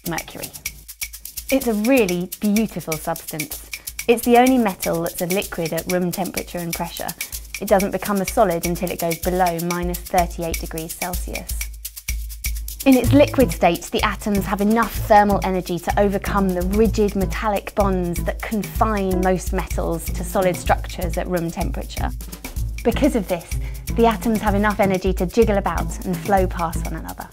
Mercury. It's a really beautiful substance. It's the only metal that's a liquid at room temperature and pressure. It doesn't become a solid until it goes below minus 38 degrees Celsius. In its liquid state, the atoms have enough thermal energy to overcome the rigid metallic bonds that confine most metals to solid structures at room temperature. Because of this, the atoms have enough energy to jiggle about and flow past one another.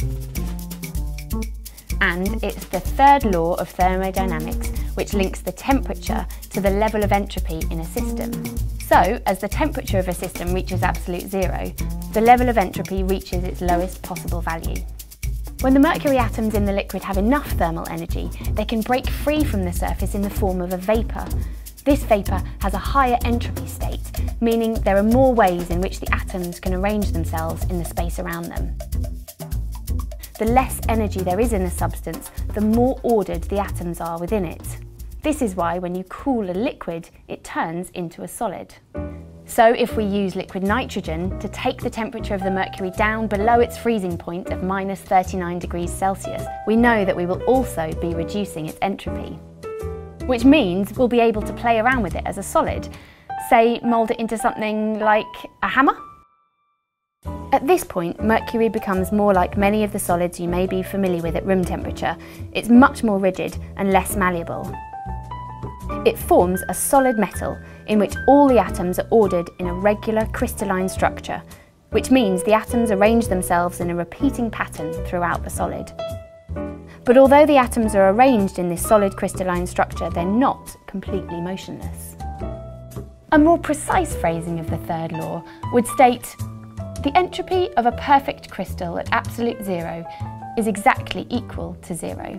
And it's the third law of thermodynamics which links the temperature to the level of entropy in a system. So, as the temperature of a system reaches absolute zero, the level of entropy reaches its lowest possible value. When the mercury atoms in the liquid have enough thermal energy, they can break free from the surface in the form of a vapour. This vapour has a higher entropy state, meaning there are more ways in which the atoms can arrange themselves in the space around them. The less energy there is in a substance, the more ordered the atoms are within it. This is why when you cool a liquid, it turns into a solid. So if we use liquid nitrogen to take the temperature of the mercury down below its freezing point of minus 39 degrees Celsius, we know that we will also be reducing its entropy. Which means we'll be able to play around with it as a solid, say mould it into something like a hammer. At this point, mercury becomes more like many of the solids you may be familiar with at room temperature. It's much more rigid and less malleable. It forms a solid metal in which all the atoms are ordered in a regular crystalline structure, which means the atoms arrange themselves in a repeating pattern throughout the solid. But although the atoms are arranged in this solid crystalline structure, they're not completely motionless. A more precise phrasing of the third law would state, the entropy of a perfect crystal at absolute zero is exactly equal to zero.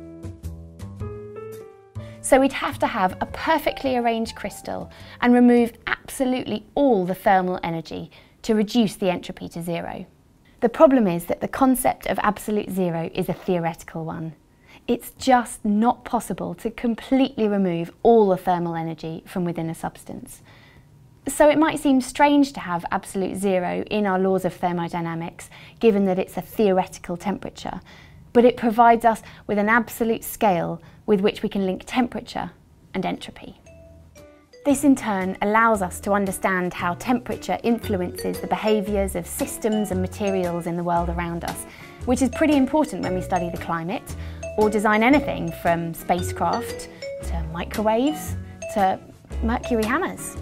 So we'd have to have a perfectly arranged crystal and remove absolutely all the thermal energy to reduce the entropy to zero. The problem is that the concept of absolute zero is a theoretical one. It's just not possible to completely remove all the thermal energy from within a substance. So it might seem strange to have absolute zero in our laws of thermodynamics, given that it's a theoretical temperature, but it provides us with an absolute scale with which we can link temperature and entropy. This in turn allows us to understand how temperature influences the behaviours of systems and materials in the world around us, which is pretty important when we study the climate or design anything from spacecraft to microwaves to Mercury hammers.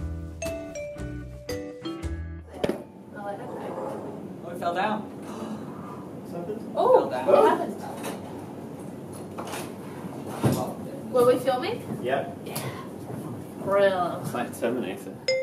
Oh, it fell down. Oh, It fell down. what happened? Were we filming? Yep. Brilliant. It's like Terminator.